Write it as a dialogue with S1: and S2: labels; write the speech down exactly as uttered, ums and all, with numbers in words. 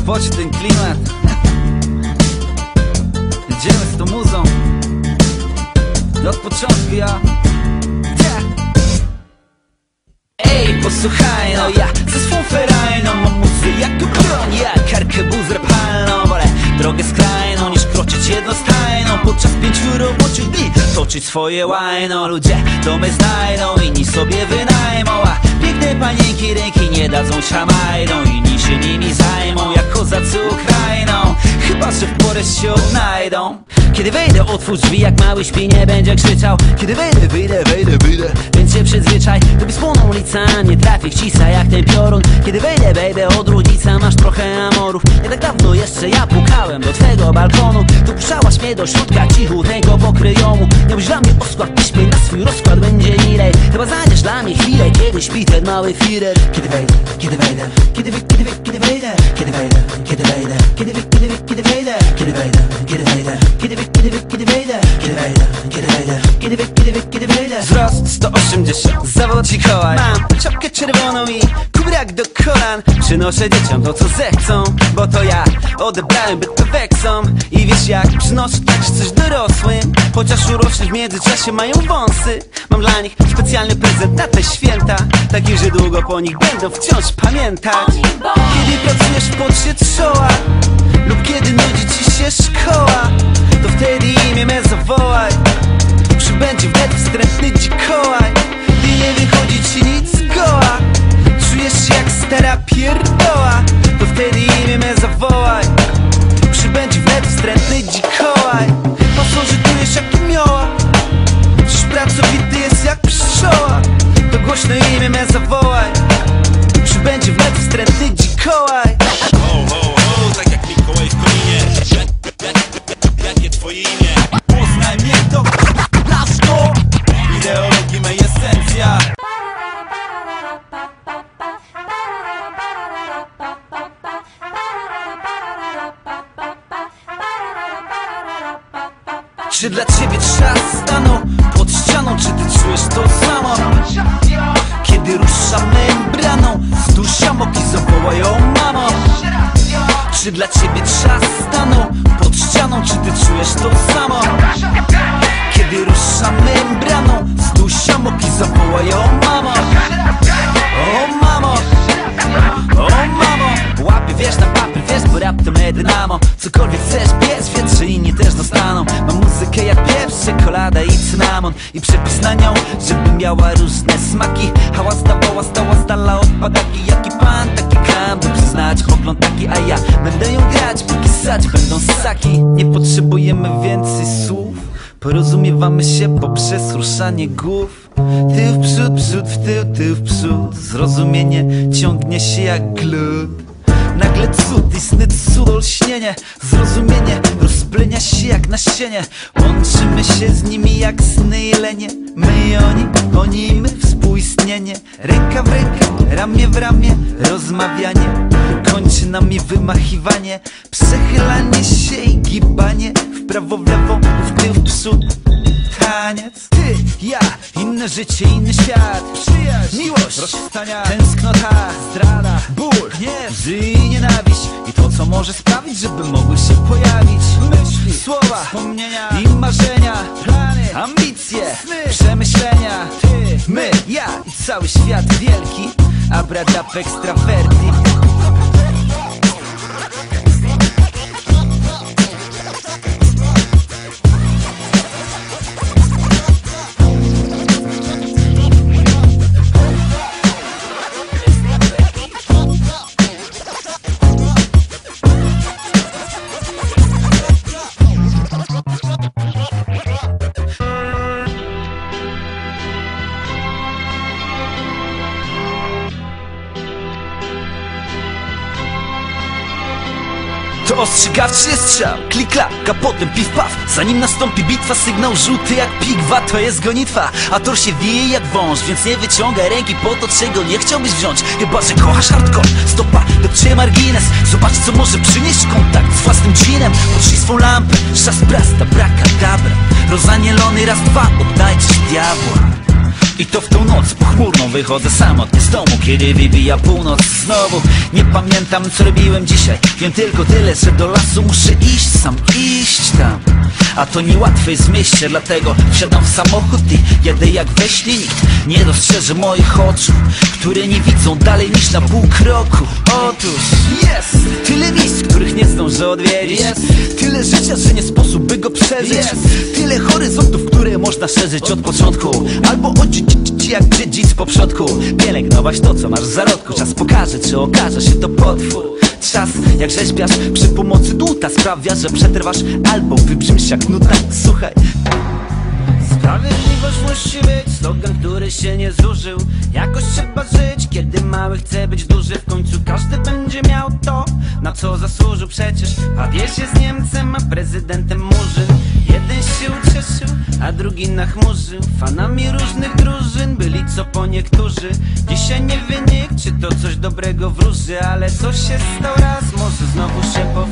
S1: spocie ten klimat. Jedziemy z tą muzą od początku, ja. Ej, posłuchaj, no ja ze swą ferajną mam muzy jak broń, jak arkebuz repalną. Wolę drogę skrajną niż kroczyć jednostajną. Podczas pięciu roboczych dni toczyć swoje łajno. Ludzie domy znajdą, inni sobie wynajmą, a piękne panienki ręki nie dadzą szamajdą. Inni się nimi zajmą jak kozacy Ukrainą, chyba że w porę się odnajdą. Kiedy wejdę, otwórz drzwi, jak mały śpi, nie będzie krzyczał. Kiedy wejdę, wyjdę, wejdę, wyjdę, więc się przyzwyczaj. Gdyby spłoną ulica, nie trafi w cisa jak ten piorun. Kiedy wejdę, baby, od rodzica masz trochę amorów. Nie tak dawno jeszcze ja pukałem do twego balkonu. Tu puszałaś mnie do środka, cichutnego pokryjomu. Miałbyś dla mnie osład, piśmie na swój rozkład będzie milej. Chyba znajdziesz dla mnie chwilę, kiedy śpi ten mały firer. Kiedy wejdę, kiedy wejdę, kiedy wejdę, kiedy wejdę, kiedy wejdę, kiedy wejdę, kiedy wejdę, kiedy wejdę, kiedy wejdę, kiedy wejdę, kiedy wejdę, kiedy wejdę, kiedy wejdę, kiedy wejdę, kiedy wejdę, kiedy wejdę, kiedy wejdę, kiedy wejdę, kiedy wejdę. Wzrost sto osiemdziesiąt, zawód Mikołaj. Mam czapkę czerwoną i kubrak do kolan. Przynoszę dzieciom to co zechcą, bo to ja odebrałem byt peweksom. I wiesz jak, przynoszę także coś dorosłym, chociaż urośli w międzyczasie mają wąsy. Mam dla nich specjalny prezent na te święta, taki, że długo po nich będą wciąż pamiętać. Kiedy pracujesz w pocie czoła lub kiedy nudzi ci się szkoła, to wtedy imię me zawołaj. Przybędzie wnet wstrętny dzikołaj, gdy nie wychodzi ci nic z koła. Czujesz się jak stara pierdoła, to wtedy imię me zawołaj. Przybędzie wnet wstrętny dzikołaj. Pasożytujesz jak mioła, dziś pracowity jest jak pszczoła, to głośno imię me zawołaj. Przybędzie wnet wstrętny dzikołaj.
S2: Tak jak Mikołaj w Koninie. Jakie twoje imię? Poznaj mnie to blaszko. Ideologii mej esencja.
S1: Czy dla ciebie czas stanął pod ścianą? Czy ty czujesz to samo? Kiedy ruszamy braną, wzdłuż amoki zawołają mamo. Czy dla ciebie czas stanął pod ścianą? Czy ty czujesz to samo? Kiedy ruszamy braną, wzdłuż amoki zawołają mamo. O mamo, o mamo. Łapy wiesz na papier, wiesz, bo rap to me dynamo. Cokolwiek chcesz, bierz, wiedz, że inni też dostaną. Mam muzykę jak pieprz, czekolada i cynamon. I przepis na nią, żeby miała różne smaki. Hałas dawała, stała z dala od padaki. Jaki pan, taki kram, by przyznać pogląd taki. A ja będę ją grać, póki ssać będą ssaki. Nie potrzebujemy więcej słów, porozumiewamy się poprzez ruszanie głów. Tył w przód, przód w tył, tył w przód. Zrozumienie ciągnie się jak glut. Nagle cud, istny cud, olśnienie. Zrozumienie rozplenia się jak nasienie. Łączymy się z nimi jak sny i lenie. My i oni, oni i my, współistnienie. Ręka w rękę, ramię w ramię, rozmawianie kończy nami wymachiwanie. Przechylanie się i gibanie w prawo, w lewo, w tył, w przód. Taniec, ty, ja, inne życie, inny świat. Przyjaźń, miłość, rozstania, tęsknota, zdrada, ból, gniew i nienawiść. I to co może sprawić, żeby mogły się pojawić myśli, słowa, wspomnienia i marzenia, plany, ambicje, sny, przemyślenia. Ty, my, ja i cały świat wielki. Abradab extraverti. To ostrzegawczy jest strzał, klik klak, a potem piw paw. Zanim nastąpi bitwa, sygnał żółty jak pigwa. To jest gonitwa, a tor się wije jak wąż. Więc nie wyciągaj ręki po to, czego nie chciałbyś wziąć. Chyba że kochasz hardcore, stopa, dopcie margines. Zobacz co może przynieść kontakt z własnym dżinem. Potrzyj swą lampę, szas brasta, braka, dabra. Rozanielony raz, dwa, oddaj dziś diabła. I to w tą noc pochmurną wychodzę samotnie z domu, kiedy wybija północ znowu. Nie pamiętam co robiłem dzisiaj, wiem tylko tyle, że do lasu muszę iść, sam iść tam. A to niełatwe jest w mieście, dlatego wsiadam w samochód i jedę jak we śnie. Nikt nie dostrzeże moich oczu, które nie widzą dalej niż na pół kroku. Otóż jest tyle miejsc, których nie zdążę odwiedzić, jest tyle życia, że nie sposób by go przeżyć, jest tyle horyzontów, które można szerzyć od początku, albo oddzielić jak dziedzic po przodku. Pielęgnować to, co masz w zarodku. Czas pokaże, czy okaże się to potwór. Czas, jak rzeźbiarz przy pomocy dłuta, sprawia, że przetrwasz albo wybrzmisz jak nuta. Słuchaj, sprawiedliwość musi być slogan, który się nie zużył. Jakoś trzeba żyć, kiedy mały chce być duży. W końcu każdy będzie miał to, na co zasłużył. Przecież Paweł się z Niemcem, a prezydentem Murzyn. Jeden się ucieszył, a drugi nachmurzył. Fanami różnych drużyn byli co po niektórzy. Dzisiaj nie wie nikt, czy to coś dobrego wróży, ale coś się stał raz, może znowu się po